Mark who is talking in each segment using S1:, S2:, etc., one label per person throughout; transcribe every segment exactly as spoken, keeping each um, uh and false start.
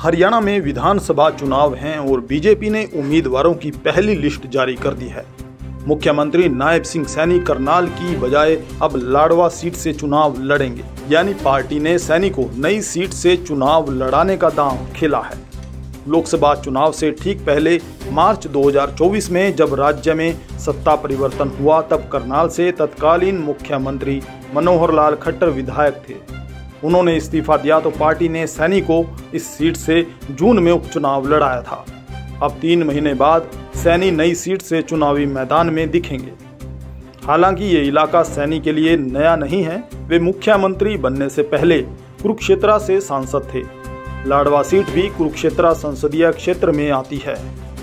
S1: हरियाणा में विधानसभा चुनाव हैं और बीजेपी ने उम्मीदवारों की पहली लिस्ट जारी कर दी है। मुख्यमंत्री नायब सिंह सैनी करनाल की बजाय अब लाडवा सीट से चुनाव लड़ेंगे, यानी पार्टी ने सैनी को नई सीट से चुनाव लड़ाने का दांव खेला है। लोकसभा चुनाव से ठीक पहले मार्च दो हज़ार चौबीस में जब राज्य में सत्ता परिवर्तन हुआ, तब करनाल से तत्कालीन मुख्यमंत्री मनोहर लाल खट्टर विधायक थे। उन्होंने इस्तीफा दिया तो पार्टी ने सैनी को इस सीट से जून में उपचुनाव लड़ाया था। अब तीन महीने बाद सैनी नई सीट से चुनावी मैदान में दिखेंगे। हालांकि ये इलाका सैनी के लिए नया नहीं है। वे मुख्यमंत्री बनने से पहले कुरुक्षेत्र से सांसद थे। लाडवा सीट भी कुरुक्षेत्र संसदीय क्षेत्र में आती है।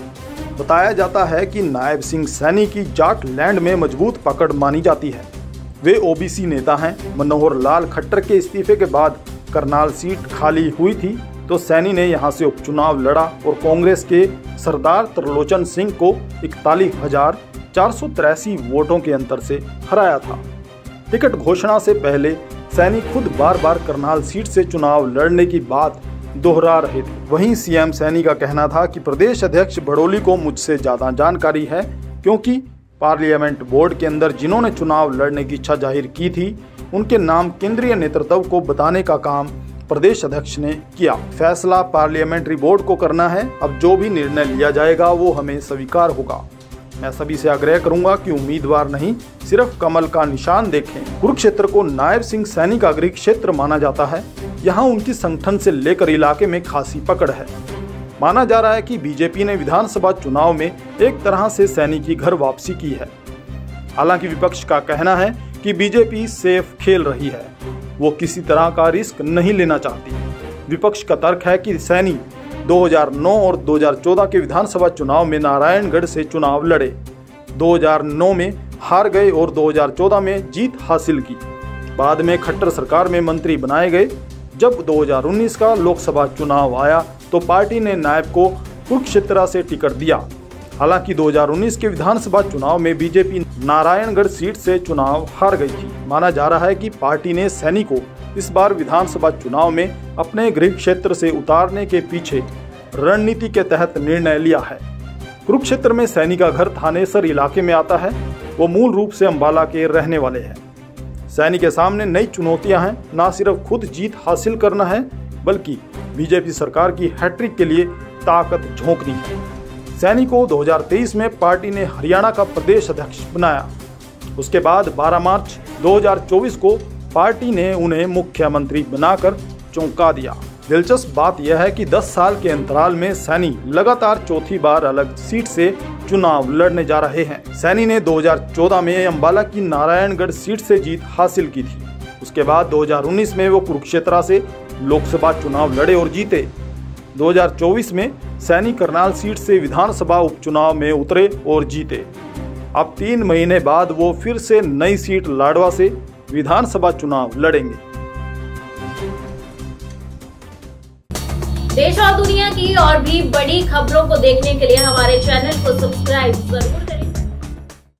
S1: बताया जाता है कि नायब सिंह सैनी की जाट लैंड में मजबूत पकड़ मानी जाती है। वे ओबीसी नेता हैं। मनोहर लाल खट्टर के इस्तीफे के बाद करनाल सीट खाली हुई थी तो सैनी ने यहां से उपचुनाव लड़ा और कांग्रेस के सरदार त्रिलोचन सिंह को इकतालीस हजार चार सौ तिरासी वोटों के अंतर से हराया था। टिकट घोषणा से पहले सैनी खुद बार बार करनाल सीट से चुनाव लड़ने की बात दोहरा रहे थे। वहीं सीएम सैनी का कहना था कि प्रदेश अध्यक्ष बड़ोली को मुझसे ज्यादा जानकारी है, क्योंकि पार्लियामेंट बोर्ड के अंदर जिन्होंने चुनाव लड़ने की इच्छा जाहिर की थी, उनके नाम केंद्रीय नेतृत्व को बताने का काम प्रदेश अध्यक्ष ने किया। फैसला पार्लियामेंट्री बोर्ड को करना है। अब जो भी निर्णय लिया जाएगा वो हमें स्वीकार होगा। मैं सभी से आग्रह करूंगा कि उम्मीदवार नहीं, सिर्फ कमल का निशान देखें। कुरुक्षेत्र को नायब सिंह सैनी का गृह क्षेत्र माना जाता है। यहाँ उनकी संगठन से लेकर इलाके में खासी पकड़ है। माना जा रहा है कि बीजेपी ने विधानसभा चुनाव में एक तरह से सैनी की घर वापसी की है। हालांकि विपक्ष का कहना है कि बीजेपी सेफ खेल रही है, वो किसी तरह का रिस्क नहीं लेना चाहती। विपक्ष का तर्क है कि सैनी दो हज़ार नौ और दो हज़ार चौदह के विधानसभा चुनाव में नारायणगढ़ से चुनाव लड़े, दो हज़ार नौ में हार गए और दो हज़ार चौदह में जीत हासिल की। बाद में खट्टर सरकार में मंत्री बनाए गए। जब दो हज़ार उन्नीस का लोकसभा चुनाव आया तो पार्टी ने नायब को कुरुक्षेत्र से टिकट दिया। हालांकि दो हज़ार उन्नीस के विधानसभा चुनाव में बीजेपी नारायणगढ़ सीट से चुनाव हार गई थी। माना जा रहा है कि पार्टी ने सैनी को इस बार विधानसभा चुनाव में अपने गृह क्षेत्र से उतारने के पीछे रणनीति के तहत निर्णय लिया है। कुरुक्षेत्र में सैनी का घर थानेसर इलाके में आता है। वो मूल रूप से अंबाला के रहने वाले हैं। सैनी के सामने नई चुनौतियां हैं। न सिर्फ खुद जीत हासिल करना है, बल्कि बीजेपी सरकार की हैट्रिक के लिए ताकत झोंकनी है। सैनी को दो हज़ार तेईस में पार्टी ने हरियाणा का प्रदेश अध्यक्ष बनाया। उसके बाद बारह मार्च दो हज़ार चौबीस को पार्टी ने उन्हें मुख्यमंत्री बनाकर चौंका दिया। दिलचस्प बात यह है कि दस साल के अंतराल में सैनी लगातार चौथी बार अलग सीट से चुनाव लड़ने जा रहे हैं। सैनी ने दो हज़ार चौदह में अंबाला की नारायणगढ़ सीट से जीत हासिल की थी। उसके बाद दो हज़ार उन्नीस में वो कुरुक्षेत्र से लोकसभा चुनाव लड़े और जीते। दो हज़ार चौबीस में सैनी करनाल सीट से विधानसभा उपचुनाव में उतरे और जीते। अब तीन महीने बाद वो फिर से नई सीट लाडवा से विधानसभा चुनाव लड़ेंगे।
S2: देश और दुनिया की और भी बड़ी खबरों को देखने के लिए हमारे चैनल को सब्सक्राइब जरूर करें।